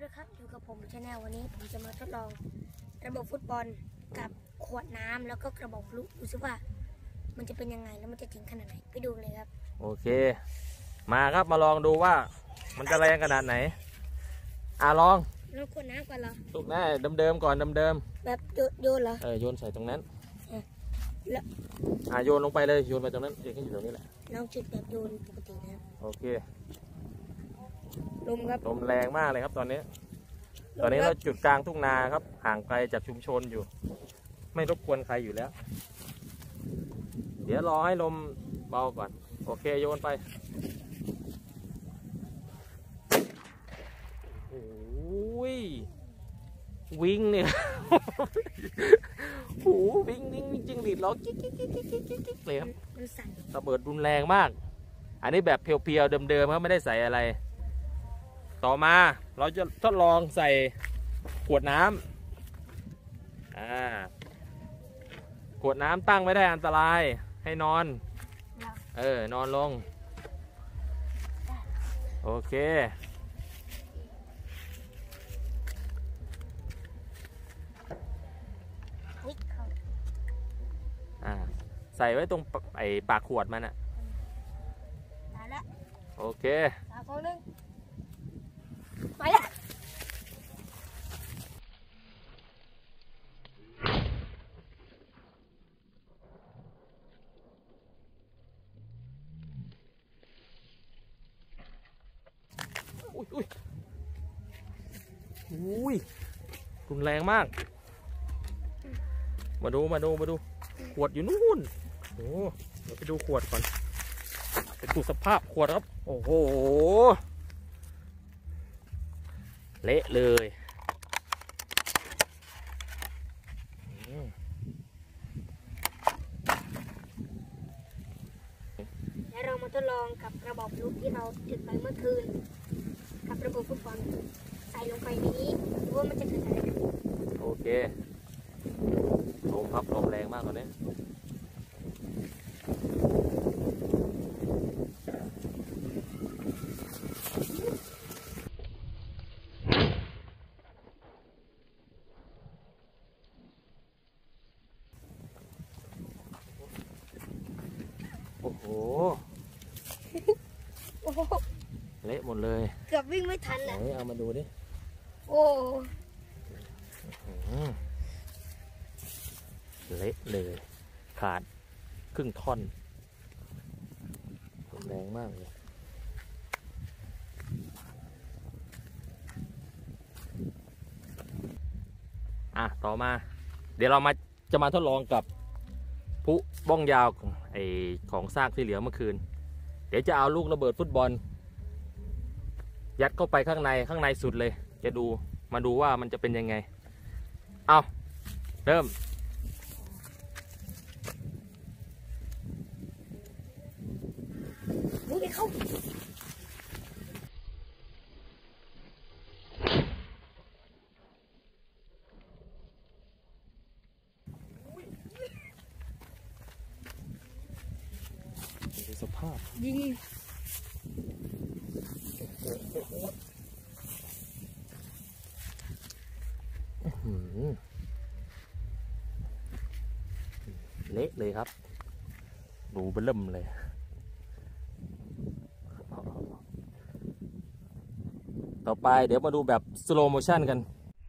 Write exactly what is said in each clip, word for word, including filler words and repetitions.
นะครับอยู่กับผมชาแนลวันนี้ผมจะมาทดลองระบบฟุตบอลกับขวดน้ำแล้วก็กระบอกพลุดูซิว่ามันจะเป็นยังไงแล้วมันจะถึงขนาดไหนไปดูเลยครับโอเคมาครับมาลองดูว่ามันจะแรงขนาดไหนอ่ะลองแล้วขวดน้ำก่อนเหรอถูกแน่เดิมๆก่อนเดิมๆแบบโยนเหรอเออโยนใส่ตรงนั้นแล้วอ่ะโยนลงไปเลยโยนไปตรงนั้นเองก็อยู่ตรงนี้แหละลองจุดแบบโยนปกตินะโอเคลมครับลมแรงมากเลยครับตอนนี้ตอนนี้เราจุดกลางทุ่งนาครับห่างไกลจากชุมชนอยู่ไม่รบกวนใครอยู่แล้วเดี๋ยวรอให้ลมเบาก่อนโอเคโยนไปโอ้ยวิ่งเนี่ยโอ้วิ่งวิ่งจริงดิดล้อกิ๊กกิ๊กกิ๊กกิ๊กกิ๊กกิ๊กเลยครับระเบิดรุนแรงมากอันนี้แบบเพียวๆเดิมๆครับไม่ได้ใส่อะไรต่อมาเราจะทดลองใส่ขวดน้ำอ่าขวดน้ำตั้งไม่ได้อันตรายให้นอนเออนอนลงโอเคอ่าใส่ไว้ตรงไอ้ปากขวดมันอะโอเคสามสองหนึ่งไปละอุ้ยอุ้ยอุ้ยรุนแรงมากมาดูมาดูมาดูขวดอยู่นู่นโอ้เดี๋ยวไปดูขวดก่อนไปดูสภาพขวดครับโอ้โหเละเลยแล้วเรามาทดลองกับกระบอกลูกที่เราจุดไปเมื่อคืนกับระบบฟุตบอลใส่ลงไปในนี้ดูว่ามันจะเกิดอะไรขึ้นโอเคลมครับลมแรงมากตอนนี้โอ้โหเละหมดเลยเกือบวิ่งไม่ทันอ่ะเอามาดูดิโอ้เละเลยขาดครึ่งท่อนแรงมากเลยอ่ะต่อมาเดี๋ยวเรามาจะมาทดลองกับผู้บ้องยาวไอของซากที่เหลือเมื่อคืนเดี๋ยวจะเอาลูกระเบิดฟุตบอลยัดเข้าไปข้างในข้างในสุดเลยจะดูมาดูว่ามันจะเป็นยังไงเอาเริ่มนี่ไปเข้าสภาพยิงเละเลยครับดูเบิ่มเลยต่อไปเดี๋ยวมาดูแบบสโลว์โมชั่นกัน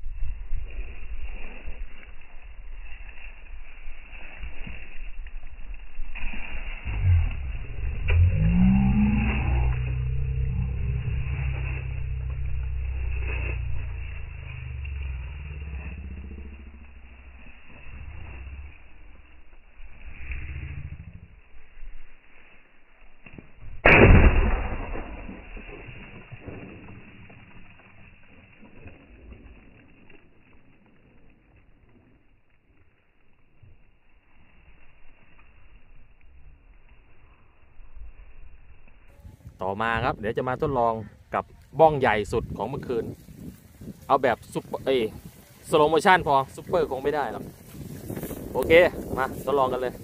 ต่อมาครับเดี๋ยวจะมาทดลองกับบ้องใหญ่สุดของเมื่อคืนเอาแบบซุปเปอร์เอสโลโมชั่นพอซุปเปอร์คงไม่ได้หรอกโอเคมาทดลองกันเลย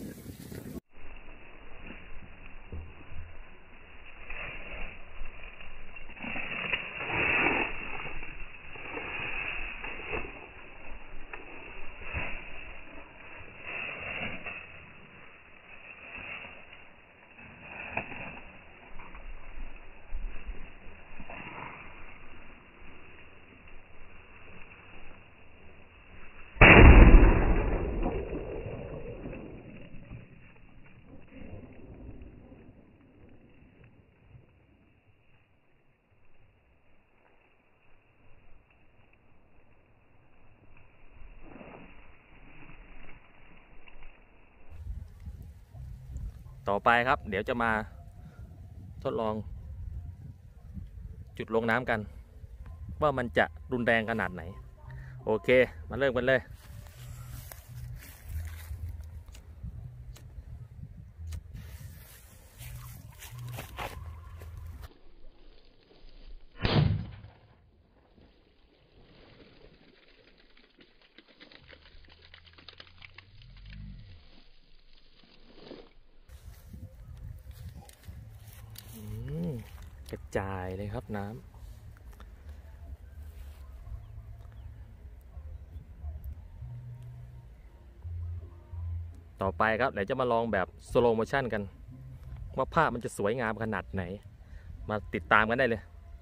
ต่อไปครับ เดี๋ยวจะมาทดลอง จุดลงน้ำกัน ว่ามันจะรุนแรงขนาดไหน โอเคมาเริ่มกันเลยกระจายเลยครับน้ำต่อไปครับเดี๋ยวจะมาลองแบบสโลว์โมชั่นกัน ว่าภาพมันจะสวยงามขนาดไหน มาติดตามกันได้เลย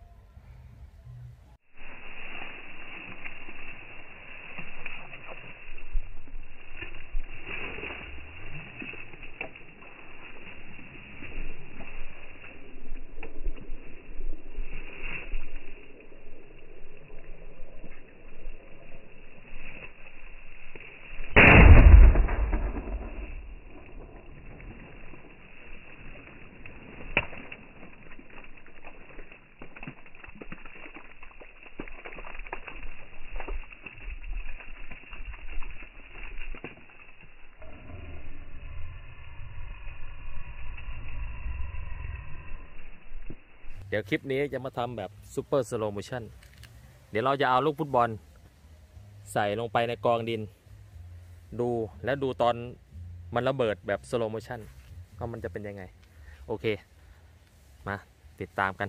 เดี๋ยวคลิปนี้จะมาทำแบบซูเปอร์สโลว์โมชั่นเดี๋ยวเราจะเอาลูกฟุตบอลใส่ลงไปในกองดินดูและดูตอนมันระเบิดแบบสโลว์โมชั่นว่ามันจะเป็นยังไงโอเคมาติดตามกัน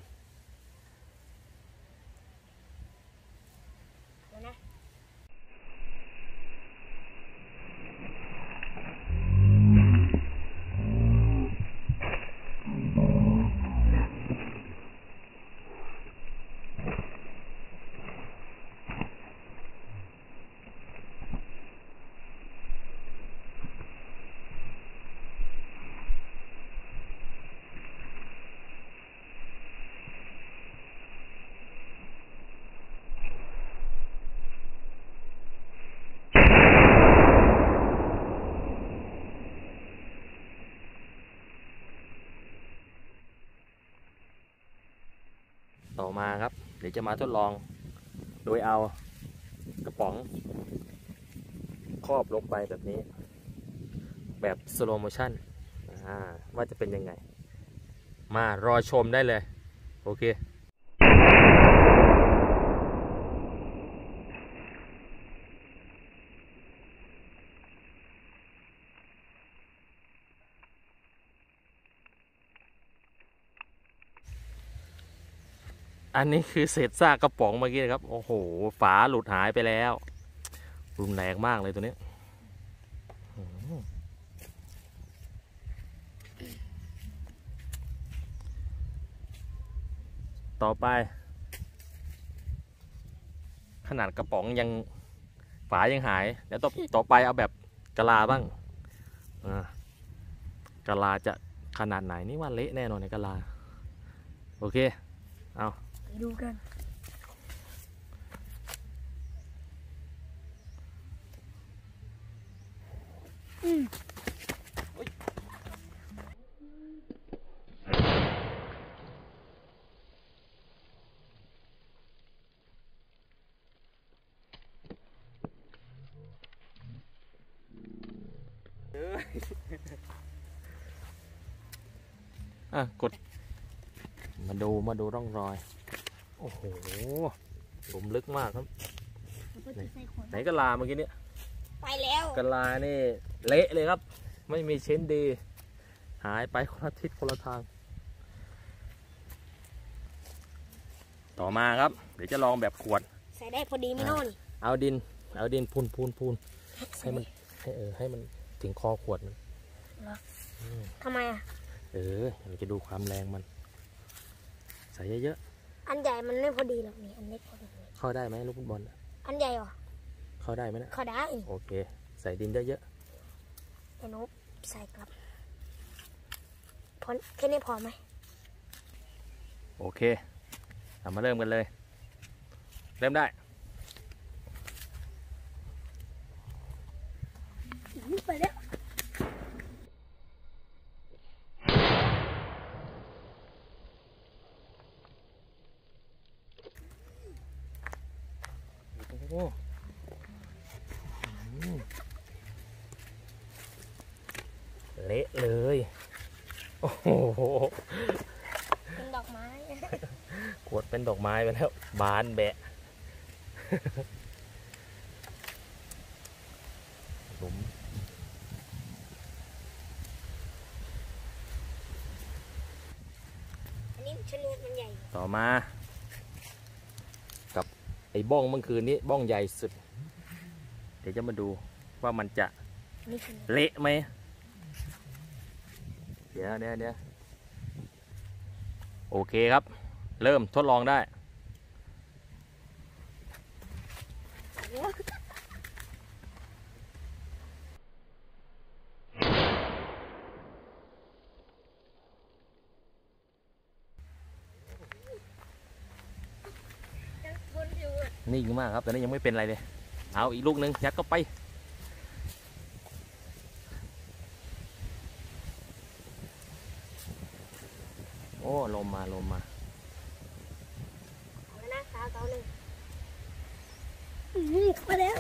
ต่อมาครับเดี๋ยวจะมาทดลองโดยเอากระป๋องครอบลงไปแบบนี้แบบสโลว์โมชั่นว่าจะเป็นยังไงมารอชมได้เลยโอเคอันนี้คือเศษซากกระป๋องเมื่อกี้นะครับโอ้โหฝาหลุดหายไปแล้วรุนแรงมากเลยตัวนี้ต่อไปขนาดกระป๋องยังฝายังหายแล้วต่อต่อไปเอาแบบกะลาบ้างกะลาจะขนาดไหนนี่ว่าเละแน่นอนในกะลาโอเคเอาไปดูกันอืมอ่ะกดมาดูมาดูร่องรอยโอ้โหหลุมลึกมากครับไหนไหนกะลาเมื่อกี้นี้ไปแล้วกะลานี่เละเลยครับไม่มีชิ้นดีหายไปคนละทิศคนละทางต่อมาครับเดี๋ยวจะลองแบบขวดใส่ได้พอดีไหมโน่นเอาดินเอาดินพูนพูนพูนให้มันให้เออให้มันถึงคอขวดมันทำไมอ่ะเออเราจะดูความแรงมันใส่เยอะๆอันใหญ่มันไม่พอดีหรอกนี่อันเล็กพอดีเข้าได้ไหมลูกฟุตบอลอันใหญ่หรอเข้าได้ไหมนะเข้าได้โอเคใส่ดินเยอะๆไอ้นกใส่กลับพอแค่นี้พอไหมโอเคเรามาเริ่มกันเลยเริ่มได้ไปแล้วเละเลยโอ้โหเป็นดอกไม้ขวดเป็นดอกไม้ไปแล้วบานแบะหลุมอันนี้ชนวนมันใหญ่ต่อมากับไอ้บ้องเมื่อคืนนี้บ้องใหญ่สุดเดี๋ยวจะมาดูว่ามันจะเละไหมเดี๋ยวเดี๋ยวเดี๋ยวโอเคครับเริ่มทดลองได้นิ่งมากครับแต่นี้ยังไม่เป็นอะไรเลยเอาอีกลูกหนึ่งยัดเข้าไปโอ้ลมมาลมมาเอาหน้าสาวเกาหนึ่งมาแล้ว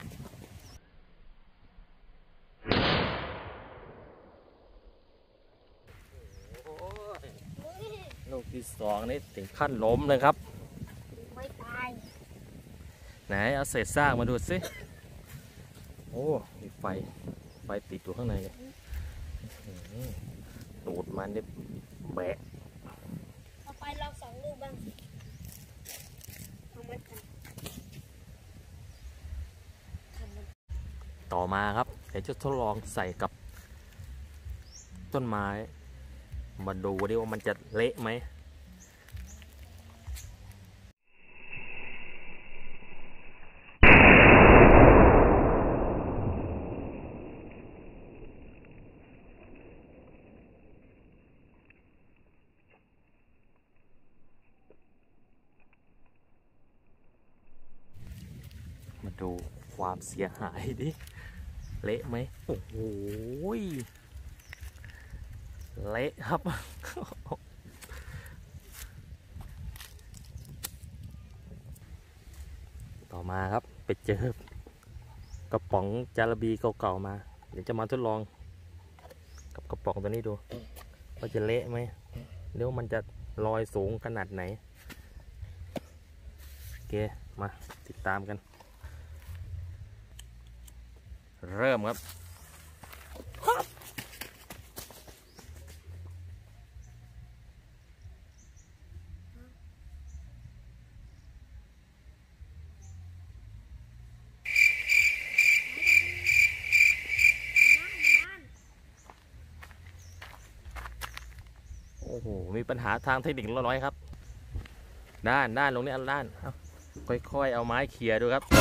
ลูกที่สองนี่ถึงขั้นล้มเลยครับไม่ตายไหนเอาเศษซากมาดูสิโอ้มีไฟไฟติดอยู่ข้างในเลยดูดมันนี่แบะเอาไปลองสองลูกบ้างเอามาทำต่อมาครับเดี๋ยวจะทดลองใส่กับต้นไม้มาดูดิว่ามันจะเละไหมมาดูความเสียหายดิเละไหมโอ้โหเละครับ ต่อมาครับไปเจอกระป๋องจาระบีเก่าๆมาเดี๋ยวจะมาทดลองกับกระป๋องตัวนี้ดูว่าจะเละไหมหรือว่ามันจะลอยสูงขนาดไหนโอเคมาติดตามกันเริ่มครับโอ้โหมีปัญหาทางเทคนิคเล็กน้อยครับด้านด้านลงนี้ด้านค่อยๆเอาไม้เขี่ยดูครับ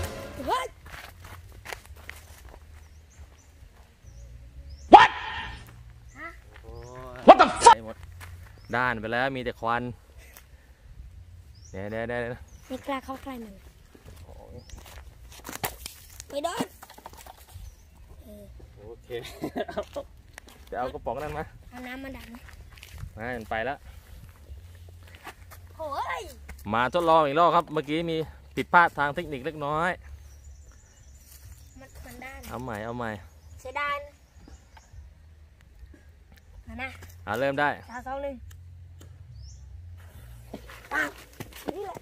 ด้านไปแล้วมีแต่ควันเดี๋ยวเดี๋ยวเดี๋ยวไม่กล้าเข้าใกล้มันไปโดนโอเคจะเอากระป๋องนั่นมาเอาน้ำมาดันนั่นไปแล้วโอ้ยมาทดลองอีกรอบครับเมื่อกี้มีผิดพลาดทางเทคนิคเล็กน้อยมันมันด้านเอาใหม่เอาใหม่เสียดายมานะอ่าเริ่มได้สามสองหนึ่งปั๊บนี่แหละ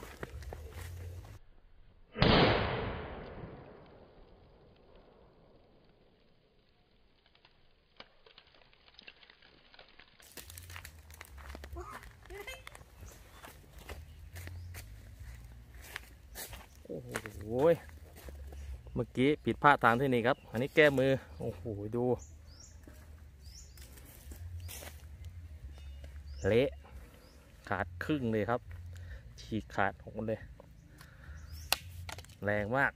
โอ้โหเมื่อกี้ผิดพลาดทางเทคนิคครับอันนี้แก้มือโอ้โหดูเละขาดครึ่งเลยครับฉีกขาดออกหมดเลยแรงมาก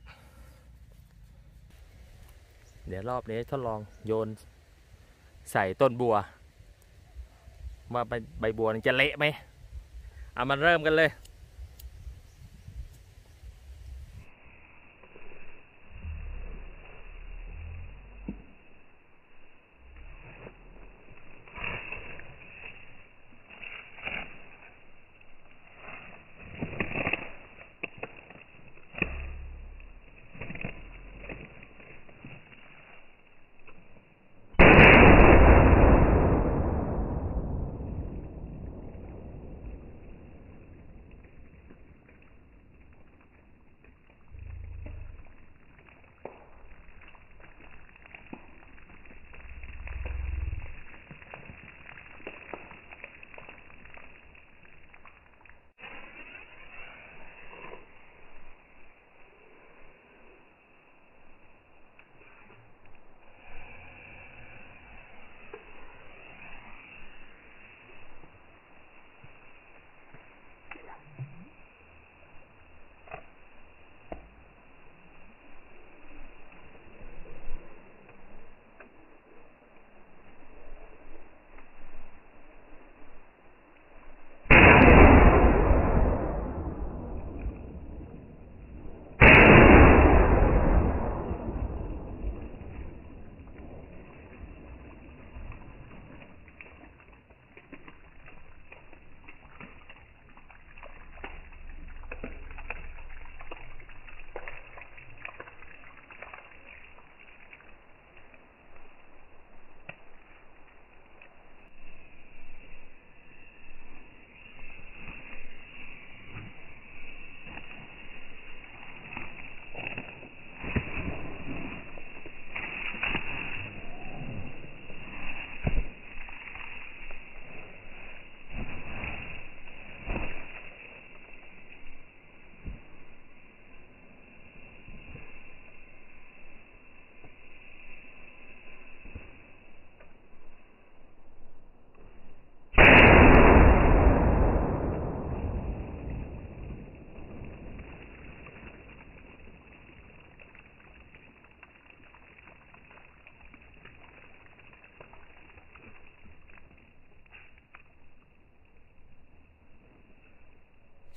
เดี๋ยวรอบนี้ทดลองโยนใส่ต้นบัวว่าใบใบบัวจะเละไหมเอามันเริ่มกันเลย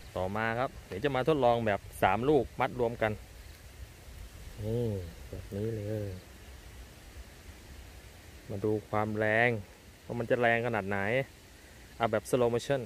ต่อมาครับเดี๋ยวจะมาทดลองแบบสามลูกมัดรวมกันนี่แบบนี้เลยมาดูความแรงว่ามันจะแรงขนาดไหนเอาแบบ slow motion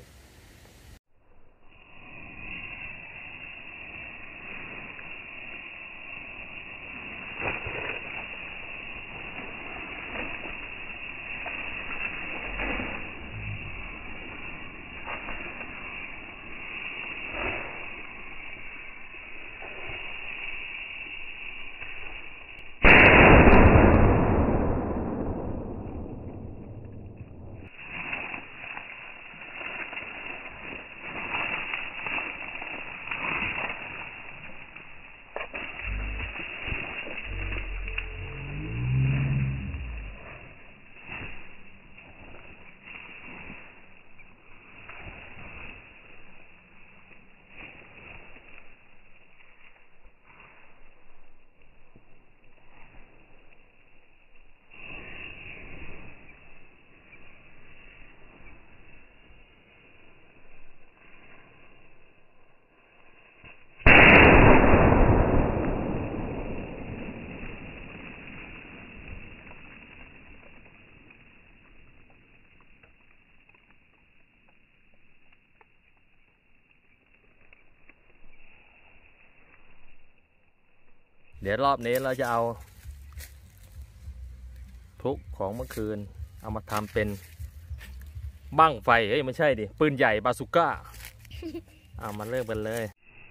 เดี๋ยวรอบนี้เราจะเอาพลุของเมื่อคืนเอามาทำเป็นบั้งไฟเฮ้ยไม่ใช่ดิปืนใหญ่บาซูก้า เอามาเริ่มกันเลย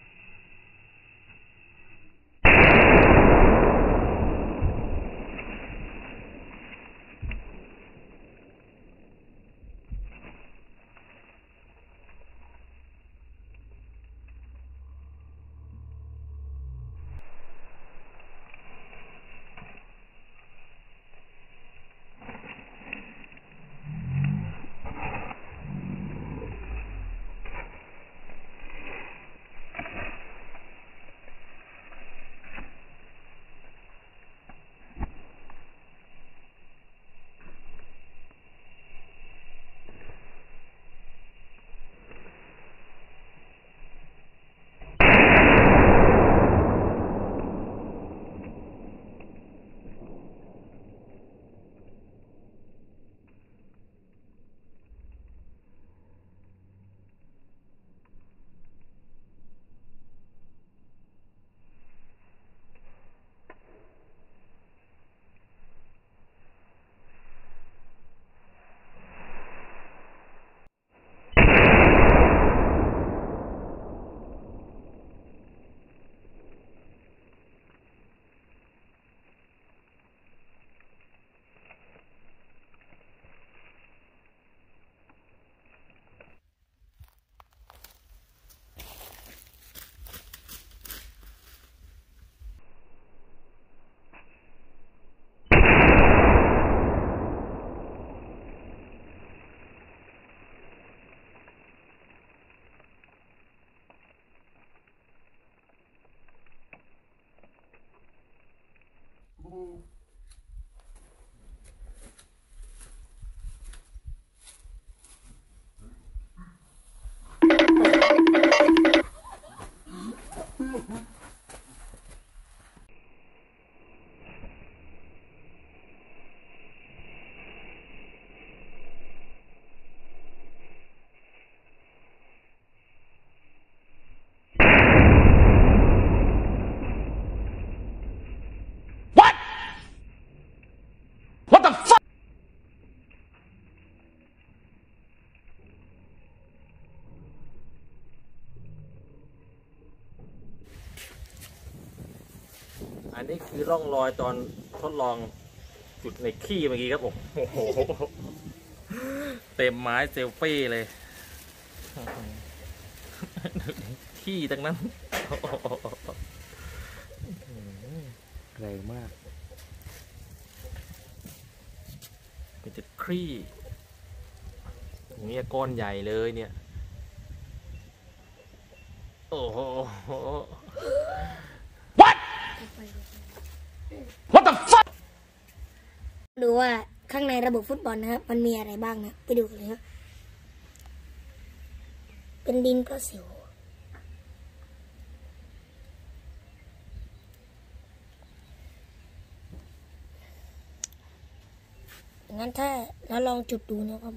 อันนี้คือร่องรอยตอนทดลองจุดในขี้เมื่อกี้ครับผมโอ้โหเต็มไม้เซลฟี่เลยขี้ทั้งนั้นแรงมากเป็นจะคลี่เนี่ยก้อนใหญ่เลยเนี่ยโอ้โห What the fuck ดูว่าข้างในระบบฟุตบอลนะครับมันมีอะไรบ้างนะไปดูกันเลยครับเป็นดินก็สิวงั้นถ้าเราลองจุดดูนะครับ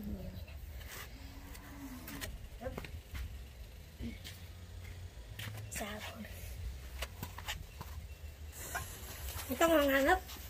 สาวไม่ต้องลองงานครับ